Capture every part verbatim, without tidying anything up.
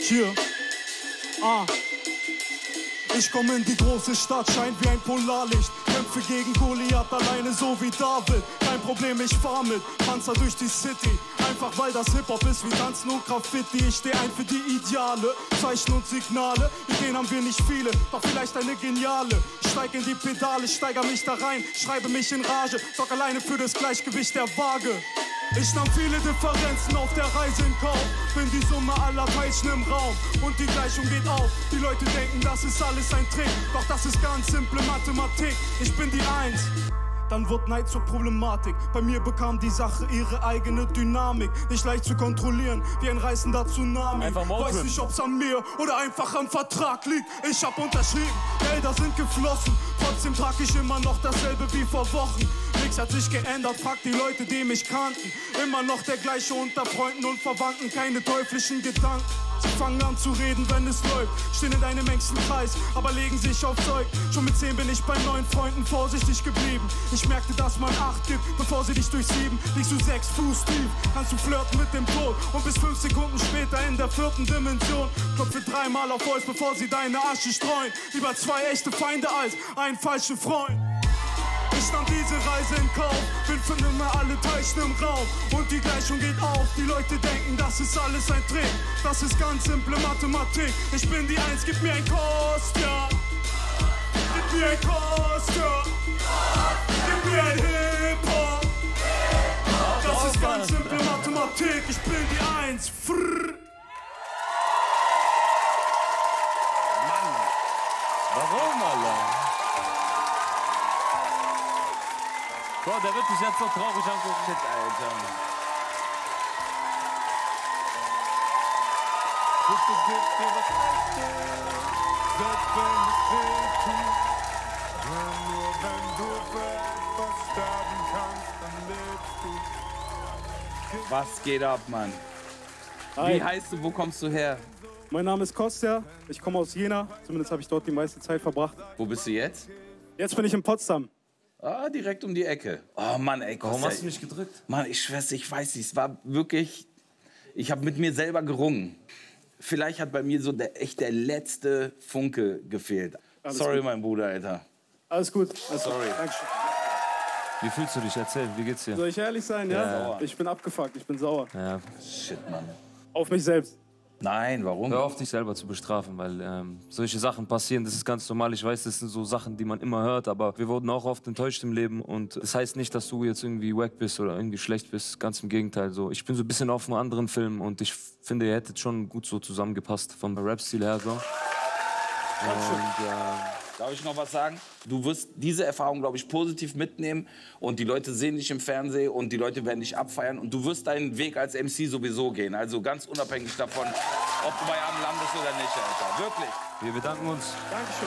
Hier. Ah. Ich komme in die große Stadt, scheint wie ein Polarlicht. Kämpfe gegen Goliath alleine so wie David. Kein Problem, ich fahr mit Panzer durch die City. Einfach weil das Hip-Hop ist wie Tanzen und Graffiti. Ich steh ein für die Ideale, Zeichen und Signale. Ideen haben wir nicht viele, doch vielleicht eine geniale. Steig in die Pedale, steiger mich da rein, schreibe mich in Rage. Sorg alleine für das Gleichgewicht der Waage. Ich nahm viele Differenzen auf der Reise in Kauf. Bin die Summe aller Teilchen im Raum und die Gleichung geht auf. Die Leute denken, das ist alles ein Trick, doch das ist ganz simple Mathematik. Ich bin die Eins. Dann wird Neid zur Problematik. Bei mir bekam die Sache ihre eigene Dynamik. Nicht leicht zu kontrollieren, wie ein reißender Tsunami. Weiß nicht, ob's an mir oder einfach am Vertrag liegt. Ich hab unterschrieben, Gelder sind geflossen. Trotzdem trag ich immer noch dasselbe wie vor Wochen. Nichts hat sich geändert, frag die Leute, die mich kannten. Immer noch der gleiche unter Freunden und Verwandten, keine teuflischen Gedanken. Sie fangen an zu reden, wenn es läuft, stehen in deinem engsten Kreis, aber legen sich auf Zeug. Schon mit zehn bin ich bei neun Freunden vorsichtig geblieben. Ich merkte, dass man Acht gibt, bevor sie dich durchsieben. Liegst du sechs Fuß tief, kannst du flirten mit dem Tod. Und bis fünf Sekunden später in der vierten Dimension klopfe dreimal auf Holz, bevor sie deine Asche streuen. Lieber zwei echte Feinde als ein falscher Freund. Ich nahm diese Reise in Kauf, bin für nimmer alle Teilchen im Raum und die Gleichung geht auf. Die Leute denken, das ist alles ein Trick, das ist ganz simple Mathematik. Ich bin die Eins, gib mir ein Kost, ja. Gib mir ein Kost, ja. Gib mir ein Hip-Hop. Das ist ganz simple Mathematik. Ich bin die Eins. Frrr. Mann, warum, Alter? Boah, der wird dich jetzt so traurig angucken mit, Alter. Bitte gib mir was Nur wenn du etwas sterben kannst, dann lebst du. Was geht ab, Mann? Hi. Wie heißt du, wo kommst du her? Mein Name ist Kostja, ich komme aus Jena. Zumindest habe ich dort die meiste Zeit verbracht. Wo bist du jetzt? Jetzt bin ich in Potsdam. Ah, direkt um die Ecke. Oh Mann, ey, Kostja. Warum hast du mich gedrückt? Mann, ich schwör's, ich weiß nicht, es war wirklich... Ich habe mit mir selber gerungen. Vielleicht hat bei mir so der, echt der letzte Funke gefehlt. Alles Sorry, gut. mein Bruder, Alter. Alles gut. Alles Sorry. Gut. Dankeschön. Wie fühlst du dich? Erzähl, wie geht's dir? Soll ich ehrlich sein, ja? Ja. Ich bin abgefuckt, ich bin sauer. Ja. Shit, Mann. Auf mich selbst. Nein, warum? Hör auf, dich selber zu bestrafen, weil ähm, solche Sachen passieren, das ist ganz normal. Ich weiß, das sind so Sachen, die man immer hört, aber wir wurden auch oft enttäuscht im Leben und das heißt nicht, dass du jetzt irgendwie wack bist oder irgendwie schlecht bist, ganz im Gegenteil. So. Ich bin so ein bisschen auf einem anderen Film und ich finde, ihr hättet schon gut so zusammengepasst, vom Rap-Stil her so. Und, äh, Darf ich noch was sagen? Du wirst diese Erfahrung, glaube ich, positiv mitnehmen und die Leute sehen dich im Fernsehen und die Leute werden dich abfeiern und du wirst deinen Weg als M C sowieso gehen. Also ganz unabhängig davon, ob du bei einem landest oder nicht, Alter. Wirklich. wir bedanken uns. Dankeschön.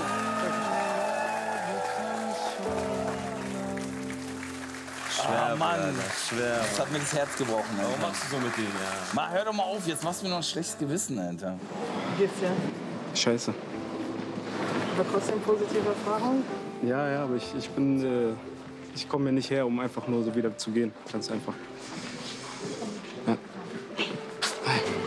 Schwer, Ah, Mann. Alter, schwer. Das hat mir das Herz gebrochen, Alter. Warum machst du so mit denen? Ja. Mal, hör doch mal auf, jetzt machst du mir noch ein schlechtes Gewissen, Alter. Wie geht's dir? Scheiße. Aber trotzdem positive Erfahrung? Ja, ja, aber ich, ich bin, äh, ich komme mir nicht her, um einfach nur so wieder zu gehen. Ganz einfach. Ja.